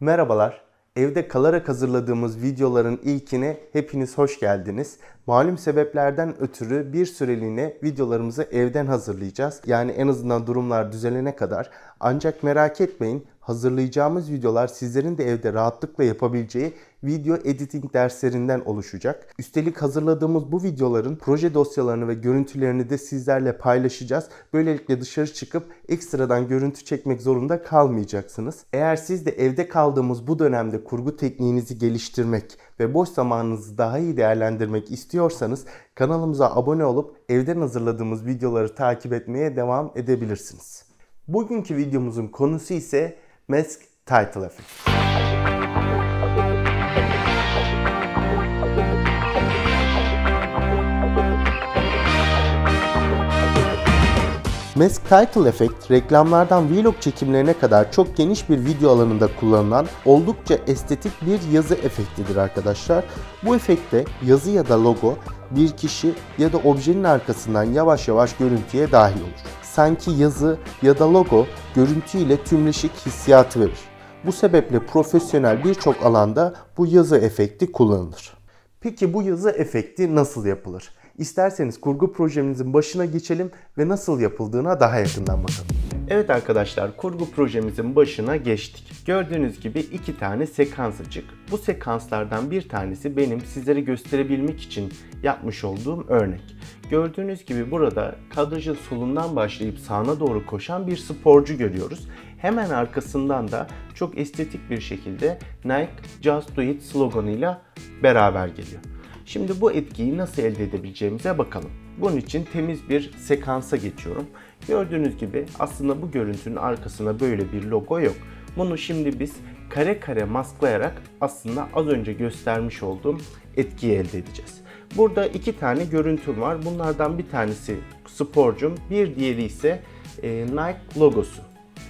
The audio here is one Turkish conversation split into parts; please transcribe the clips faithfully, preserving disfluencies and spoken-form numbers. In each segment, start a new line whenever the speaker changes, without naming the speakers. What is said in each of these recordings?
Merhabalar, evde kalarak hazırladığımız videoların ilkine hepiniz hoş geldiniz. Malum sebeplerden ötürü bir süreliğine videolarımızı evden hazırlayacağız. Yani en azından durumlar düzelene kadar. Ancak merak etmeyin, hazırlayacağımız videolar sizlerin de evde rahatlıkla yapabileceği video editing derslerinden oluşacak. Üstelik hazırladığımız bu videoların proje dosyalarını ve görüntülerini de sizlerle paylaşacağız. Böylelikle dışarı çıkıp ekstradan görüntü çekmek zorunda kalmayacaksınız. Eğer siz de evde kaldığımız bu dönemde kurgu tekniğinizi geliştirmek ve boş zamanınızı daha iyi değerlendirmek istiyorsanız kanalımıza abone olup evden hazırladığımız videoları takip etmeye devam edebilirsiniz. Bugünkü videomuzun konusu ise Mask Title Effect. Mask Title Effect, reklamlardan vlog çekimlerine kadar çok geniş bir video alanında kullanılan oldukça estetik bir yazı efektidir arkadaşlar. Bu efekte yazı ya da logo bir kişi ya da objenin arkasından yavaş yavaş görüntüye dahil olur. Sanki yazı ya da logo görüntüyle tümleşik hissiyatı verir. Bu sebeple profesyonel birçok alanda bu yazı efekti kullanılır. Peki bu yazı efekti nasıl yapılır? İsterseniz kurgu projemizin başına geçelim ve nasıl yapıldığına daha yakından bakalım. Evet arkadaşlar, kurgu projemizin başına geçtik. Gördüğünüz gibi iki tane sekans açık. Bu sekanslardan bir tanesi benim sizlere gösterebilmek için yapmış olduğum örnek. Gördüğünüz gibi burada kadrajın solundan başlayıp sağına doğru koşan bir sporcu görüyoruz. Hemen arkasından da çok estetik bir şekilde Nike Just Do It sloganıyla beraber geliyor. Şimdi bu etkiyi nasıl elde edebileceğimize bakalım. Bunun için temiz bir sekansa geçiyorum. Gördüğünüz gibi aslında bu görüntünün arkasında böyle bir logo yok. Bunu şimdi biz kare kare masklayarak aslında az önce göstermiş olduğum etkiyi elde edeceğiz. Burada iki tane görüntüm var. Bunlardan bir tanesi sporcum, bir diğeri ise Nike logosu.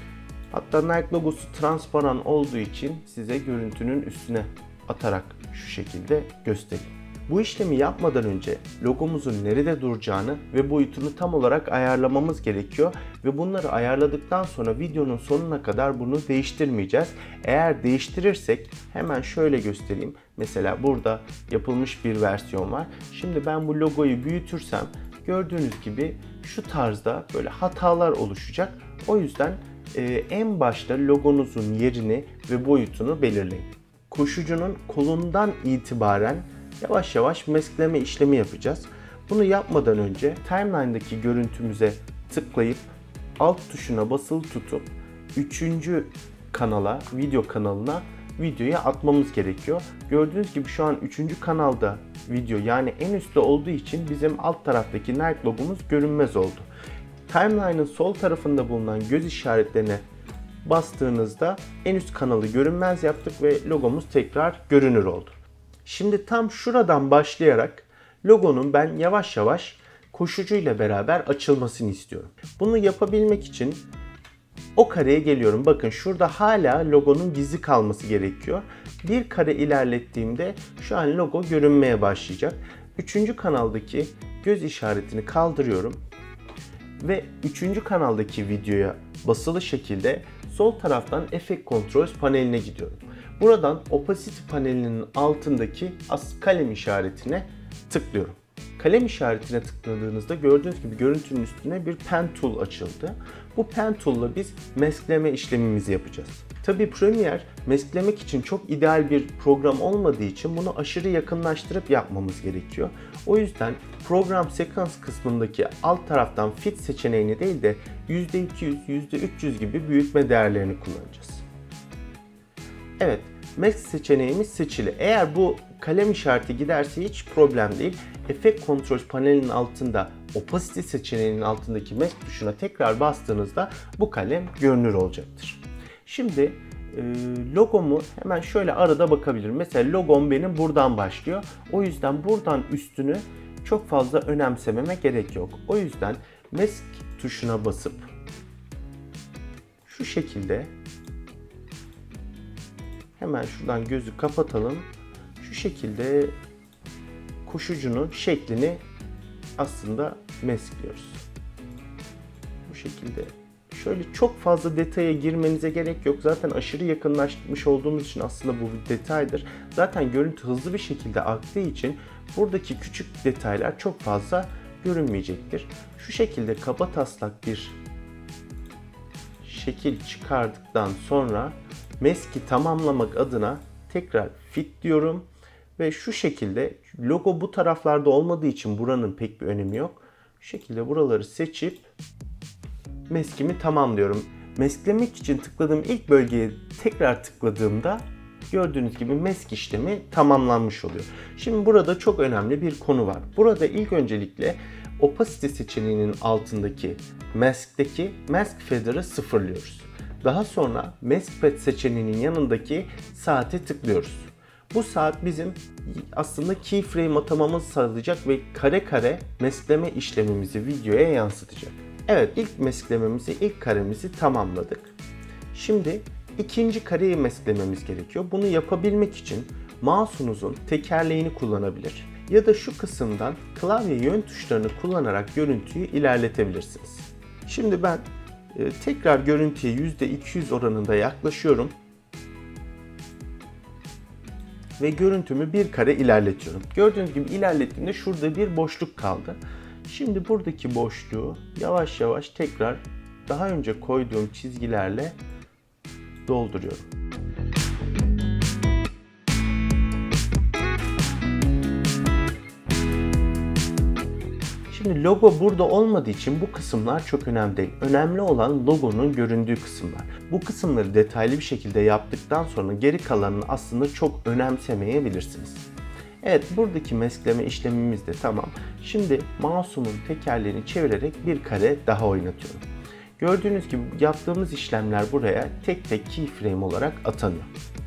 Hatta Nike logosu transparan olduğu için size görüntünün üstüne atarak şu şekilde göstereyim. Bu işlemi yapmadan önce logomuzun nerede duracağını ve boyutunu tam olarak ayarlamamız gerekiyor ve bunları ayarladıktan sonra videonun sonuna kadar bunu değiştirmeyeceğiz. Eğer değiştirirsek hemen şöyle göstereyim. Mesela burada yapılmış bir versiyon var. Şimdi ben bu logoyu büyütürsem gördüğünüz gibi şu tarzda böyle hatalar oluşacak. O yüzden e, en başta logonuzun yerini ve boyutunu belirleyin. Koşucunun kolundan itibaren yavaş yavaş maskleme işlemi yapacağız. Bunu yapmadan önce timeline'daki görüntümüze tıklayıp alt tuşuna basılı tutup üçüncü kanala, video kanalına videoyu atmamız gerekiyor. Gördüğünüz gibi şu an üçüncü kanalda video, yani en üstte olduğu için bizim alt taraftaki Nike logomuz görünmez oldu. Timeline'ın sol tarafında bulunan göz işaretlerine bastığınızda en üst kanalı görünmez yaptık ve logomuz tekrar görünür oldu. Şimdi tam şuradan başlayarak logonun ben yavaş yavaş koşucuyla beraber açılmasını istiyorum. Bunu yapabilmek için o kareye geliyorum. Bakın şurada hala logonun gizli kalması gerekiyor. Bir kare ilerlettiğimde şu an logo görünmeye başlayacak. Üçüncü kanaldaki göz işaretini kaldırıyorum. Ve üçüncü kanaldaki videoya basılı şekilde sol taraftan Effect Controls paneline gidiyorum. Buradan Opacity panelinin altındaki kalem işaretine tıklıyorum. Kalem işaretine tıkladığınızda gördüğünüz gibi görüntünün üstüne bir Pen Tool açıldı. Bu Pen Tool'la biz maskleme işlemimizi yapacağız. Tabii Premiere masklemek için çok ideal bir program olmadığı için bunu aşırı yakınlaştırıp yapmamız gerekiyor. O yüzden program sekans kısmındaki alt taraftan Fit seçeneğini değil de yüzde iki yüz, yüzde üç yüz gibi büyütme değerlerini kullanacağız. Evet, Mask seçeneğimiz seçili. Eğer bu kalem işareti giderse hiç problem değil. Effect Controls panelinin altında Opacity seçeneğinin altındaki Mask tuşuna tekrar bastığınızda bu kalem görünür olacaktır. Şimdi e, logomu hemen şöyle arada bakabilirim. Mesela logom benim buradan başlıyor. O yüzden buradan üstünü çok fazla önemsememe gerek yok. O yüzden Mask tuşuna basıp şu şekilde hemen şuradan gözü kapatalım. Şu şekilde koşucunun şeklini aslında maskliyoruz. Bu şekilde Şöyle çok fazla detaya girmenize gerek yok. Zaten aşırı yakınlaşmış olduğumuz için aslında bu bir detaydır. Zaten görüntü hızlı bir şekilde aktığı için buradaki küçük detaylar çok fazla görünmeyecektir. Şu şekilde kabataslak bir şekil çıkardıktan sonra mask'i tamamlamak adına tekrar fit diyorum. Ve şu şekilde logo bu taraflarda olmadığı için buranın pek bir önemi yok. Şu şekilde buraları seçip mask'imi tamamlıyorum. Masklemek için tıkladığım ilk bölgeye tekrar tıkladığımda gördüğünüz gibi mask işlemi tamamlanmış oluyor. Şimdi burada çok önemli bir konu var. Burada ilk öncelikle opacity seçeneğinin altındaki mask'teki mask feather'ı sıfırlıyoruz. Daha sonra mask pad seçeneğinin yanındaki saate tıklıyoruz. Bu saat bizim aslında keyframe atamamızı sağlayacak ve kare kare maskleme işlemimizi videoya yansıtacak. Evet, ilk masklememizi, ilk karemizi tamamladık. Şimdi ikinci kareyi masklememiz gerekiyor. Bunu yapabilmek için mouse'unuzun tekerleğini kullanabilir ya da şu kısımdan klavye yön tuşlarını kullanarak görüntüyü ilerletebilirsiniz. Şimdi ben e, tekrar görüntüye yüzde iki yüz oranında yaklaşıyorum. Ve görüntümü bir kare ilerletiyorum. Gördüğünüz gibi ilerlettiğimde şurada bir boşluk kaldı. Şimdi buradaki boşluğu yavaş yavaş tekrar daha önce koyduğum çizgilerle dolduruyorum. Şimdi logo burada olmadığı için bu kısımlar çok önemli değil. Önemli olan logonun göründüğü kısımlar. Bu kısımları detaylı bir şekilde yaptıktan sonra geri kalanını aslında çok önemsemeyebilirsiniz. Evet, buradaki maskleme işlemimiz de tamam. Şimdi mouse'umun tekerleğini çevirerek bir kare daha oynatıyorum. Gördüğünüz gibi yaptığımız işlemler buraya tek tek keyframe olarak atanıyor.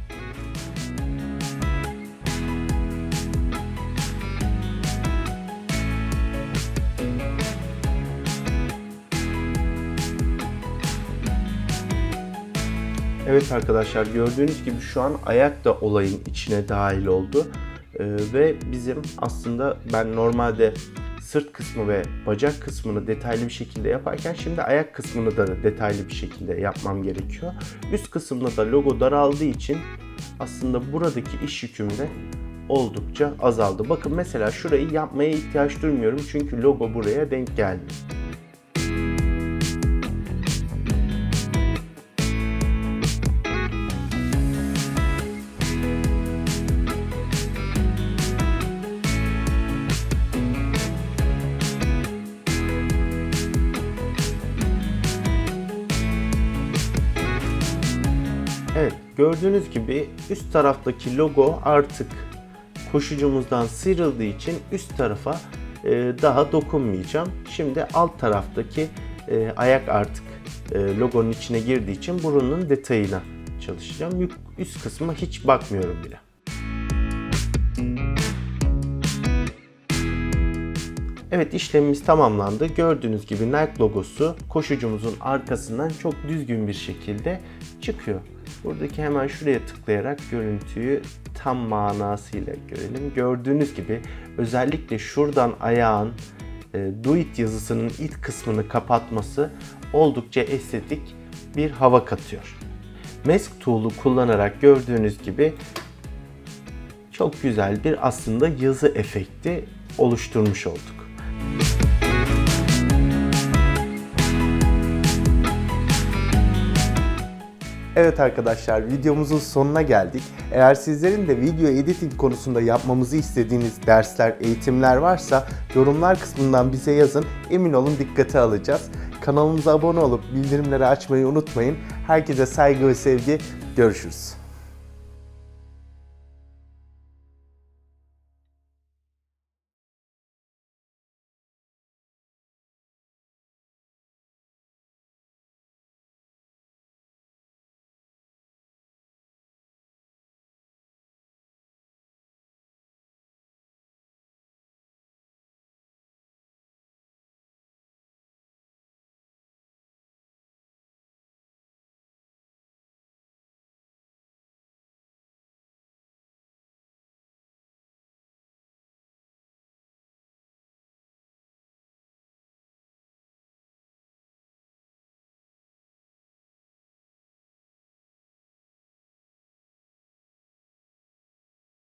Evet arkadaşlar, gördüğünüz gibi şu an ayak da olayın içine dahil oldu. Ee, ve bizim aslında ben normalde sırt kısmı ve bacak kısmını detaylı bir şekilde yaparken şimdi ayak kısmını da detaylı bir şekilde yapmam gerekiyor. Üst kısımda da logo daraldığı için aslında buradaki iş yüküm de oldukça azaldı. Bakın mesela şurayı yapmaya ihtiyaç duymuyorum çünkü logo buraya denk geldi. Evet, gördüğünüz gibi üst taraftaki logo artık koşucumuzdan sıyrıldığı için üst tarafa e, daha dokunmayacağım. Şimdi alt taraftaki e, ayak artık e, logonun içine girdiği için burunun detayına çalışacağım. Üst kısmına hiç bakmıyorum bile. Evet, işlemimiz tamamlandı. Gördüğünüz gibi Nike logosu koşucumuzun arkasından çok düzgün bir şekilde çıkıyor. Buradaki hemen şuraya tıklayarak görüntüyü tam manasıyla görelim. Gördüğünüz gibi özellikle şuradan ayağın e, Do It yazısının ilk kısmını kapatması oldukça estetik bir hava katıyor. Mask Tool'u kullanarak gördüğünüz gibi çok güzel bir aslında yazı efekti oluşturmuş olduk. Evet arkadaşlar, videomuzun sonuna geldik. Eğer sizlerin de video editing konusunda yapmamızı istediğiniz dersler, eğitimler varsa yorumlar kısmından bize yazın. Emin olun dikkate alacağız. Kanalımıza abone olup bildirimleri açmayı unutmayın. Herkese saygı ve sevgi. Görüşürüz.